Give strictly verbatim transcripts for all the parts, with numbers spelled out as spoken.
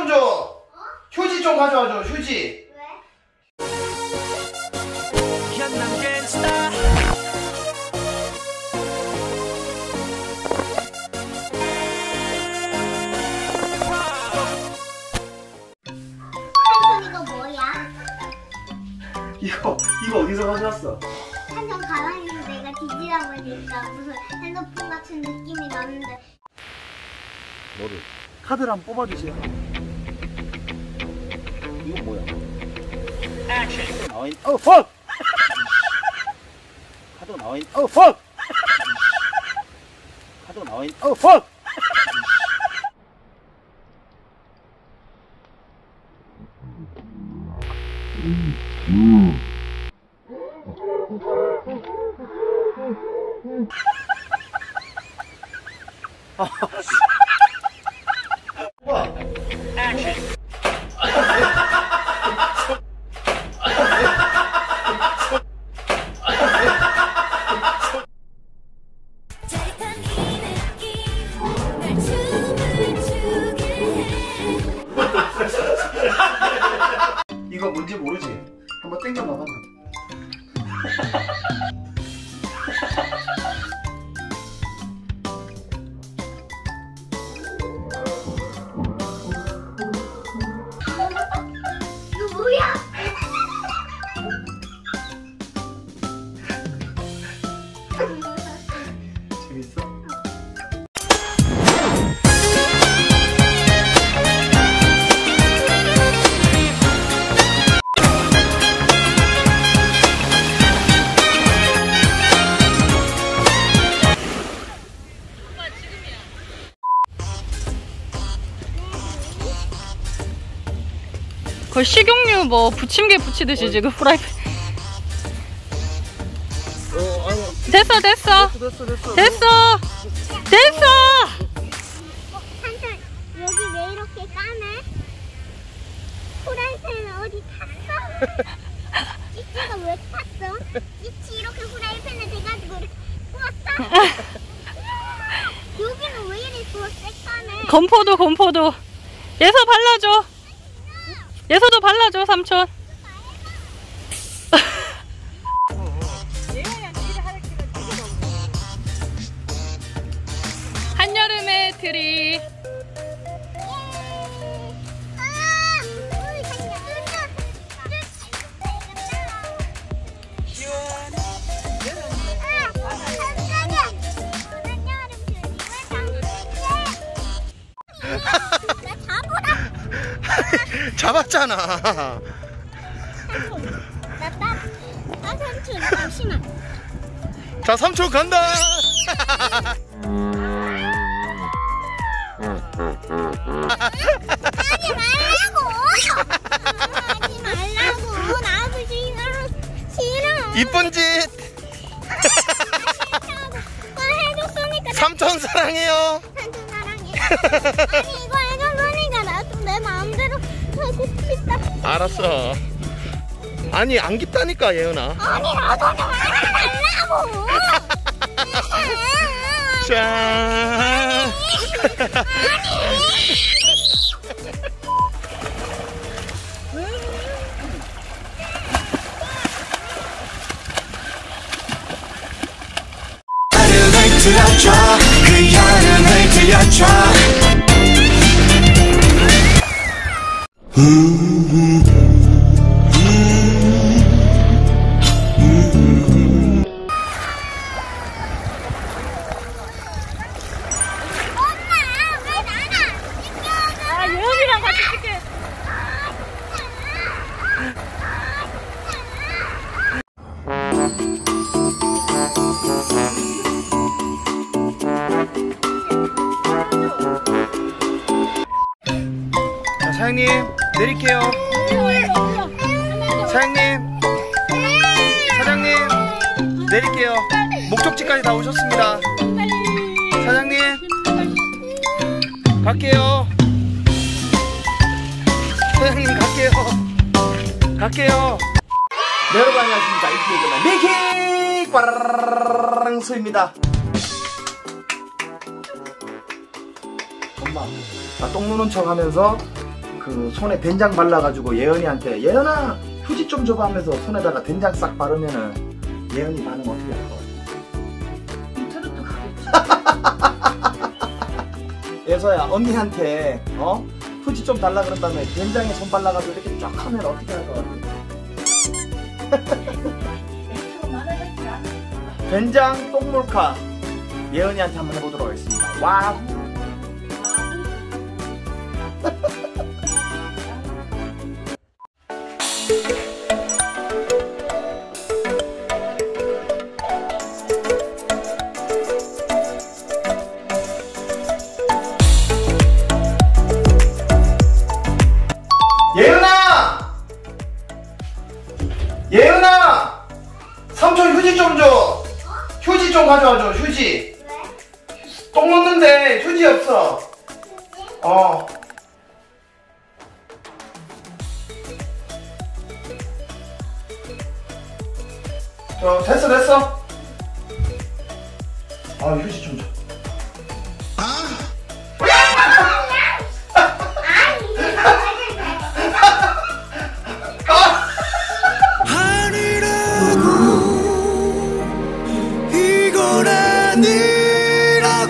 좀 줘. 어? 휴지 좀 가져와줘. 휴지. 왜? 이거 이거 어디서 가져왔어? 한정 가방에서 내가 뒤지라고 했으니까 무슨 핸드폰 같은 느낌이 나는데. 뭐를? 카드를 한번 뽑아주세요. 이건 뭐야? 액션. 나와있. 어 퍽. 카드 나와있. 어 퍽. 카드 나와있. 어 퍽. 음. 음. 와. 액션. 이거 뭔지 모르지? 한번 땡겨봐봐. 이거 뭐야? 재밌어? 거의 식용유 뭐 부침개 부치듯이 지금 프라이팬. 어, 아니. 됐어 됐어 됐어 됐어 됐어 됐어 됐어. 어, 한참 여기 왜 이렇게 까매? 후라이팬은 어디 탔어? 찌찌가 왜 탔어? 찌찌 이렇게 후라이팬에 대가지고 이렇게 구웠어? 여기는 왜 이렇게 새까매? 건포도 건포도. 예서 발라줘. 예서도 발라줘 삼촌. 한여름의 트리. 잡았잖아. 나 딱, 아 삼촌 잠시만. 자 삼촌 간다. 하지 말라고. 하지 말라고. 나도 싫어. 싫어. 이쁜 짓. 나 해줬으니까. 삼촌 사랑해요. 삼촌 사랑해. 아니 이거 해줬으니까 나도 내 마음대로 하고 싶다. 알았어. 아니 안 깊다니까 예은아. 아니 나도 좀 말라고. 짠. 하늘을 들려줘 그 하늘을 들려줘 아 예은이랑 같이 찍게. 자 사장님 내릴게요. 사장님 사장님 내릴게요. 목적지까지 다 오셨습니다. 사장님 갈게요. 사장님 갈게요. 갈게요. 네, 여러분 안녕하십니까. 이기의 그만 미키 꽝수입니다. 엄마 나 똥 누는 척 하면서 그 손에 된장 발라가지고 예은이한테 예은아 휴지 좀 줘봐 하면서 손에다가 된장 싹 바르면은 예은이 반응 어떻게 할 것 같아? 인터넷도 가겠지. 예서야 언니한테 어? 휴지 좀 달라 그런 다음에 된장에 손 발라가지고 이렇게 쫙 하면 어떻게 할 것 같아? 된장 똥몰카 예은이한테 한번 해보도록 하겠습니다. 와우. 예은아! 예은아! 삼촌 휴지 좀 줘! 휴지 좀 가져와줘, 휴지! 왜? 똥 넣는데 휴지 없어! 어. 저, 됐어, 됐어! 아, 휴지 좀 줘. 이건 아니라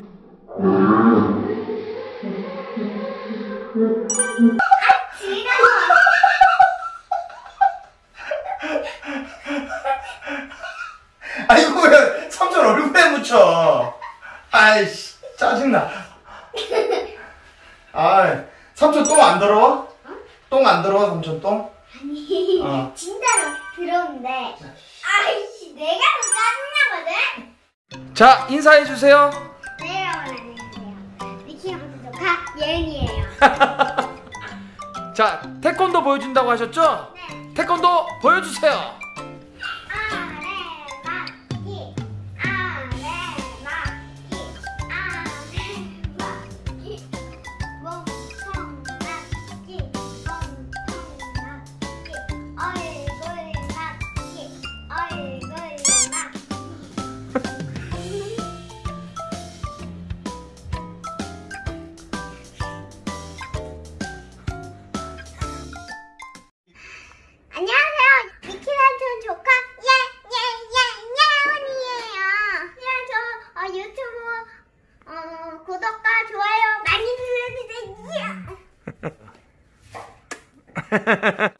아이고, 왜 삼촌 얼굴에 묻혀? 아이씨, 짜증나. 아이, 삼촌 똥 안 더러워? 똥 안 더러워, 삼촌 똥? 아니 어. 진짜로 들어온대. 아이씨 내가 더 짜증나거든. 자, 인사해주세요. 네 여러분 안녕하세요. 미키랑 조카 예은이에요. 자, 태권도 보여준다고 하셨죠? 네. 태권도 보여주세요. 아래막기 아래막기 아래막기 몸통맞기 몸통맞기 얼굴맞기 얼굴맞기 안녕하세요. 미키란촌 조카 예예예예은이에요. 미키란촌 어, 유튜브 어, 구독과 좋아요 많이 눌러주세요.